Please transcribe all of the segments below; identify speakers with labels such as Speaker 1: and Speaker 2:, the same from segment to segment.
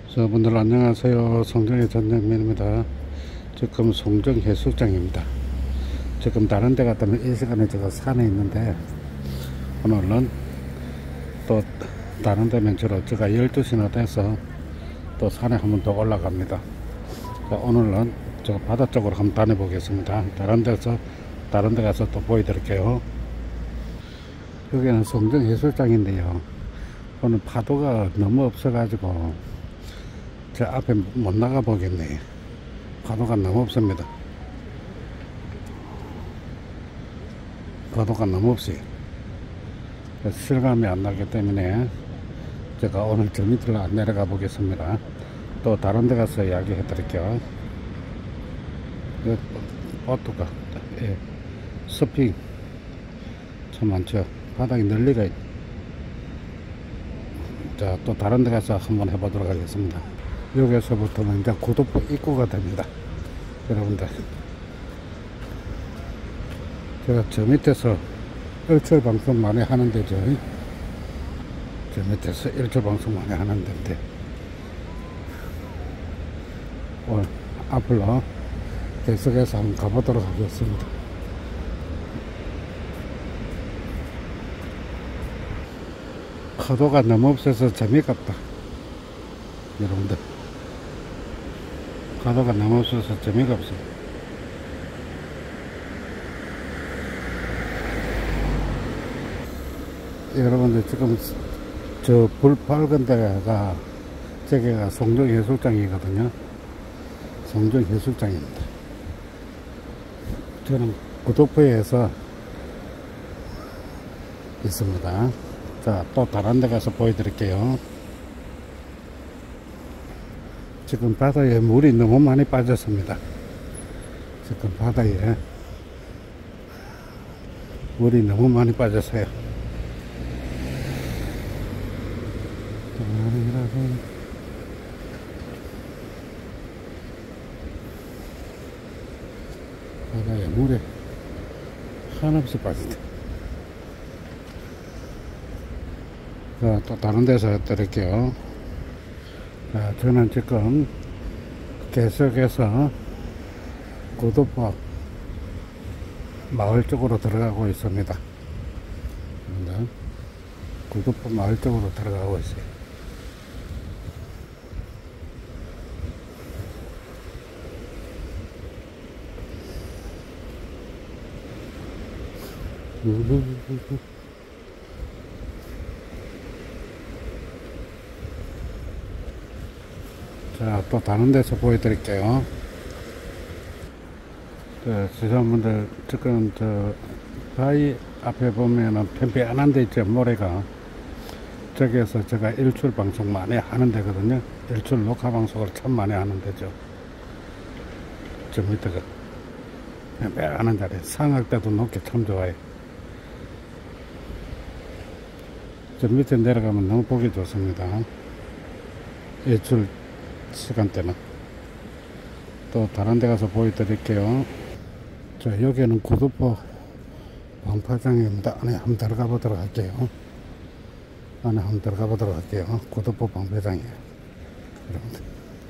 Speaker 1: 여러분들 안녕하세요. 송정의 전정민입니다. 지금 송정 해수욕장입니다. 지금 다른 데 갔다면 이 시간에 제가 산에 있는데 오늘은 또 다른 데면 제가 12시나 돼서 또 산에 한번 더 올라갑니다. 자, 오늘은 저 바다 쪽으로 한번 다녀보겠습니다. 다른 데 가서 또 보여드릴게요. 여기는 송정 해수욕장인데요. 오늘 파도가 너무 없어가지고 저 앞에 못 나가 보겠네. 파도가 너무 없습니다. 파도가 너무 없어요. 실감이 안 나기 때문에 제가 오늘 저 밑으로 안 내려가 보겠습니다. 또 다른 데 가서 이야기 해 드릴게요. 보트가 서핑 참 많죠. 바닥이 널리가 있. 자, 또 다른 데 가서 한번 해보도록 하겠습니다. 여기서부터는 이제 고도포 입구가 됩니다. 여러분들, 제가 저 밑에서 일출 방송 많이 하는 데죠. 저 밑에서 일출 방송 많이 하는 데인데 오늘 앞으로 계속해서 한번 가보도록 하겠습니다. 파도가 너무 없어서 재미가 없다. 여러분들, 파도가 너무 없어서 재미가 없어요. 여러분들, 지금 저 불 밝은 데가 저기가 송정 해수욕장이거든요. 송정 해수욕장입니다. 저는 구도포에서 있습니다. 자, 또 다른 데 가서 보여드릴게요. 지금 바다에 물이 너무 많이 빠졌습니다. 지금 바다에 물이 너무 많이 빠졌어요. 바다에 물이 한없이 빠진다. 자, 또 다른 데서 드릴게요. 자, 저는 지금 계속해서 구도포 마을 쪽으로 들어가고 있습니다. 구도포 마을 쪽으로 들어가고 있어요. 자, 또 다른 데서 보여드릴게요. 시청자분들, 지금 저 바위 앞에 보면은 편편한 데 있죠, 모래가. 저기에서 제가 일출 방송 많이 하는 데거든요. 일출 녹화 방송을 참 많이 하는 데죠. 저 밑에가 편편한 자리, 상할 때도 높게 참 좋아요. 저 밑에 내려가면 너무 보기 좋습니다. 일출 시간대는. 또 다른 데 가서 보여드릴게요. 자, 여기는 구도포 방파장입니다. 안에 한번 들어가 보도록 할게요. 안에 한번 들어가 보도록 할게요. 구도포 방파장이에요. 여러분들,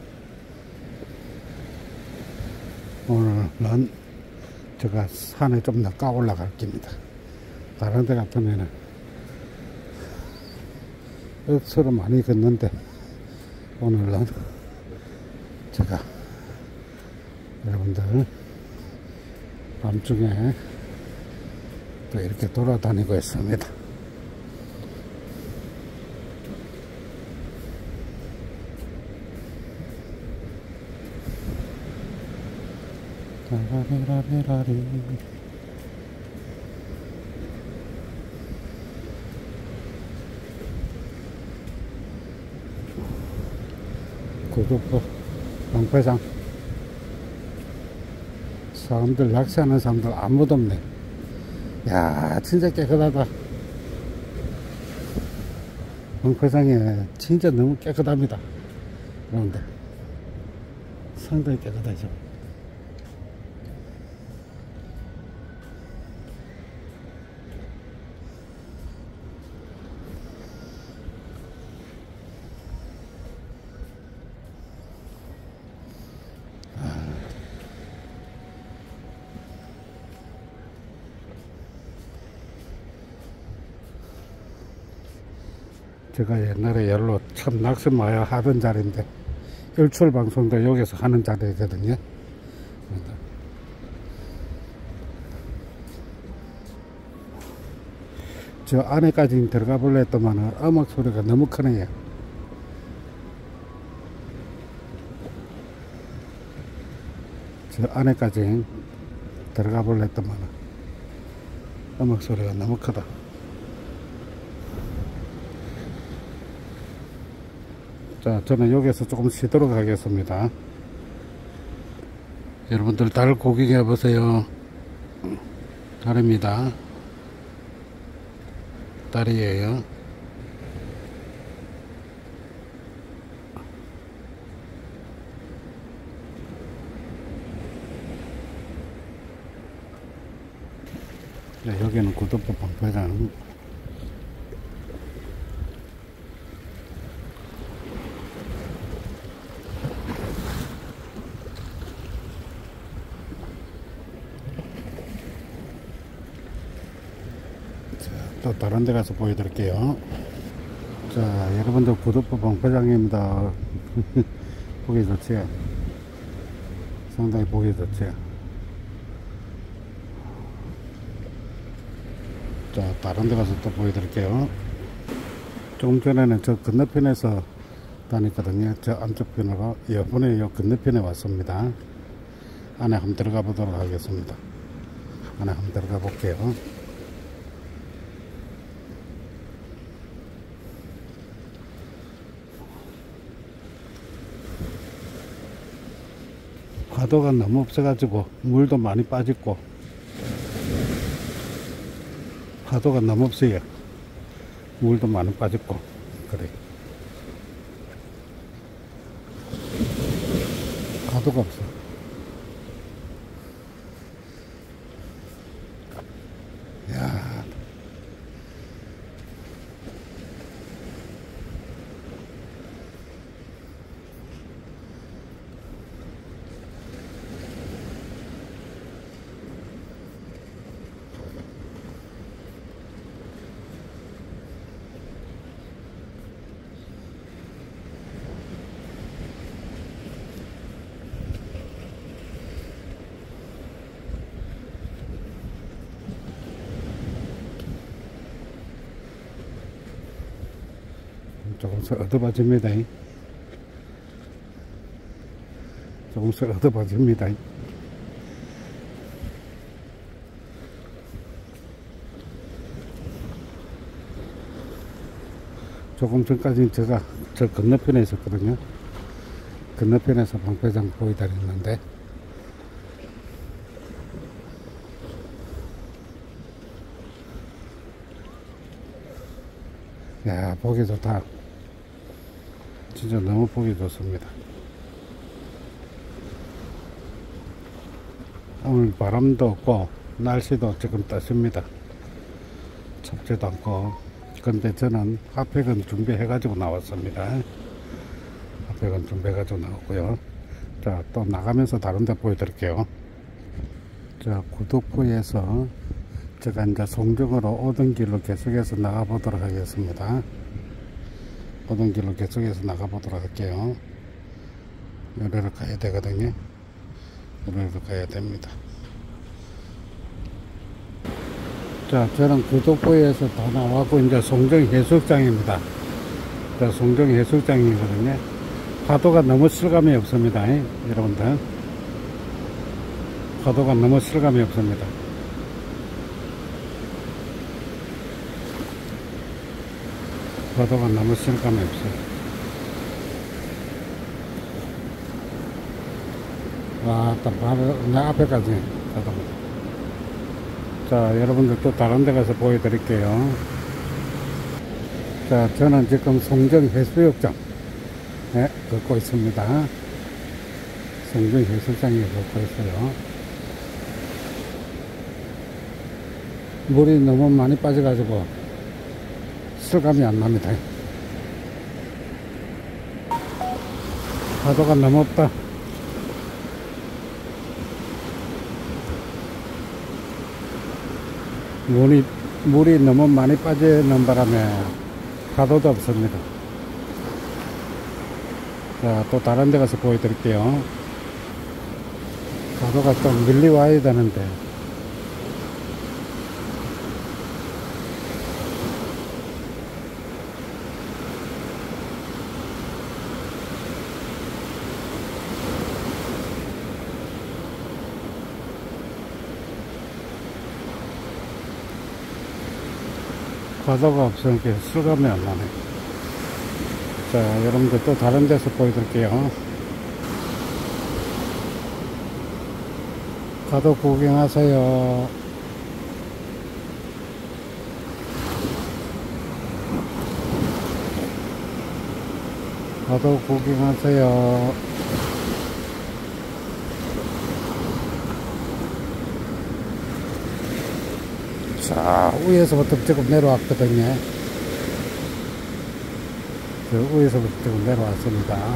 Speaker 1: 오늘은 제가 산에 좀 더 까 올라갈 겁니다. 다른 데 같으면은 억수로 많이 걷는데 오늘은 제가 여러분들 밤중에 또 이렇게 돌아다니고 있습니다. 라라라라라리. 구도포 방파장, 사람들 낚시하는 사람들 아무도 없네. 야, 진짜 깨끗하다. 방파장에 진짜 너무 깨끗합니다. 여러분들, 상당히 깨끗하죠. 제가 옛날에 열로 참 낚시 많이 하던 자리인데 일출 방송도 여기서 하는 자리거든요. 저 안에까지 들어가 볼래 했더만 음악 소리가 너무 크네요. 저 안에까지 들어가 볼래 했더만 음악 소리가 너무 크다. 자, 저는 여기서 조금 쉬도록 하겠습니다. 여러분들 달 구경해 보세요. 달입니다. 달이에요. 네, 여기는 구도포 방패장. 또 다른 데 가서 보여드릴게요. 자, 여러분들 구도포 방패장입니다. 보기 좋지? 상당히 보기 좋지? 자, 다른 데 가서 또 보여드릴게요. 조금 전에는 저 건너편에서 다녔거든요. 저 안쪽 편으로. 이번에 요 건너편에 왔습니다. 안에 한번 들어가 보도록 하겠습니다. 안에 한번 들어가 볼게요. 파도가 너무 없어가지고 물도 많이 빠졌고 파도가 너무 없어요. 물도 많이 빠졌고 그래. 파도가 없어. 야, 조금씩 어두워집니다. 조금씩 어두워집니다. 조금 전까지 제가 저 건너편에 있었거든요. 건너편에서 방패장 보이다녔는데 야, 보기 좋다. 진짜 너무 보기 좋습니다. 오늘 바람도 없고 날씨도 지금 따십니다. 춥지도 않고. 근데 저는 핫팩은 준비해 가지고 나왔습니다. 핫팩은 준비해 가지고 나왔고요. 자, 또 나가면서 다른 데 보여드릴게요. 자, 구독부에서 제가 이제 송정으로 오던 길로 계속해서 나가 보도록 하겠습니다. 오던 길로 계속해서 나가 보도록 할게요. 여기로 가야 되거든요. 여기로 가야 됩니다. 자, 저는 구독부에서 다 나왔고 이제 송정 해수욕장입니다. 자, 송정 해수욕장이거든요. 파도가 너무 실감이 없습니다. 여러분들, 파도가 너무 실감이 없습니다. 파도가 너무 실감이 없어요. 와, 딱 바로 내 앞에까지 가다. 자, 여러분들 또 다른 데 가서 보여드릴게요. 자, 저는 지금 송정 해수욕장 걷고 있습니다. 송정 해수욕장에 걷고 있어요. 물이 너무 많이 빠져가지고 실감이 안 납니다. 파도가 너무 없다. 물이 너무 많이 빠지는 바람에 파도도 없습니다. 자, 또 다른 데 가서 보여드릴게요. 파도가 좀 밀리 와야 되는데. 파도가 없으니까 실감이 안 나네. 자, 여러분들 또 다른 데서 보여드릴게요. 파도 구경하세요. 파도 구경하세요. 자, 위에서부터 조금 내려왔거든요. 저 위에서부터 조금 내려왔습니다.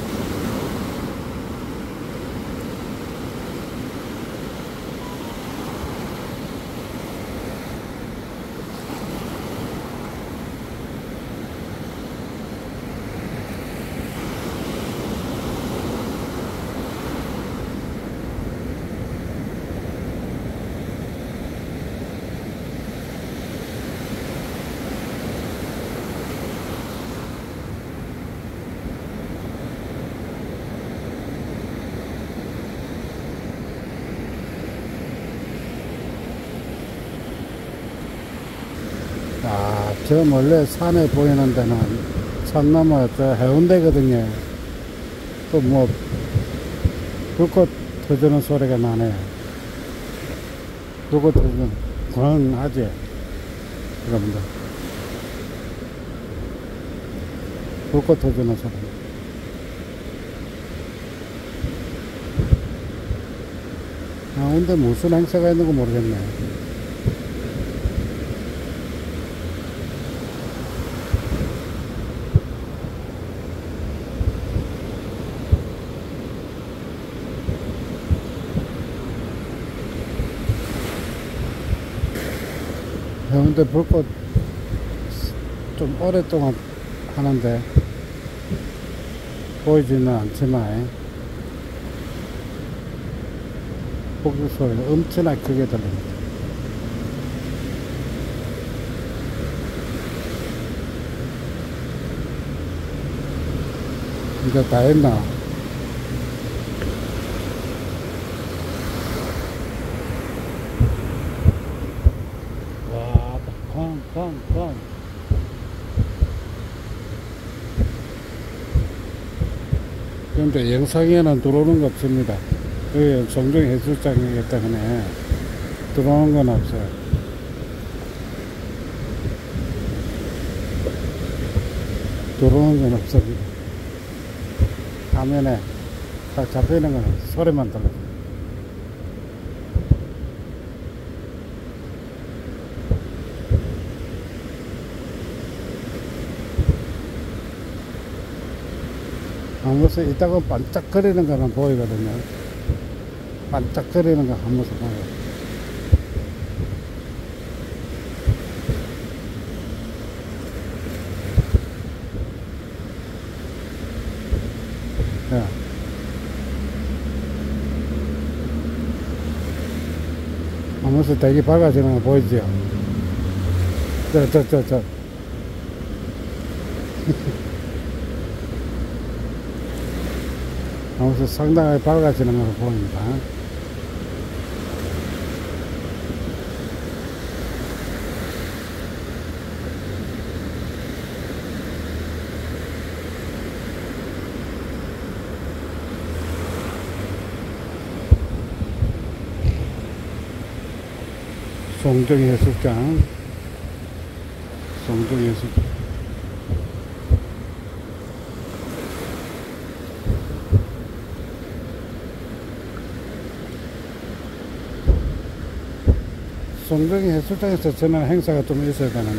Speaker 1: 아, 저 원래 산에 보이는 데는 산 너머 저 해운대거든요. 또 뭐 불꽃 터지는 소리가 나네요. 불꽃 터지는 광 하지 여러분들. 불꽃 터지는 소리. 아, 근데 무슨 행사가 있는 거 모르겠네. 해운대 불꽃 좀 오랫동안 하는데 보이지는 않지만 불꽃 소리가 엄청나게 크게 들립니다. 이제 다 했나? 와, 쾅. 그런데 영상에는 들어오는 거 없습니다. 여기 송정 해수장이기 때문에 들어오는 건 없어요. 들어오는 건 없습니다. 화면에 딱 잡히는 건 소리만 들려요. 한 번씩 이따가 반짝거리는 거는 보이거든요. 반짝거리는 거 한 번씩 보여요. 야. 한 번씩 되게 밝아지는 거 보이죠? 저. 하면서 상당히 밝아지는 걸 보입니다. 송정 해수장. 송정 해수장에서 저는 행사가 좀 있어야 되는데.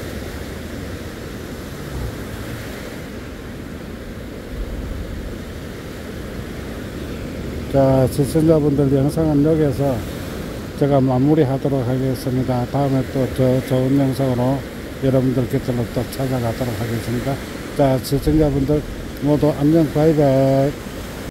Speaker 1: 자, 시청자분들 영상은 여기서 제가 마무리 하도록 하겠습니다. 다음에 또 저 좋은 영상으로 여러분들 곁으로 또 찾아가도록 하겠습니다. 자, 시청자분들 모두 안녕, 바이바이.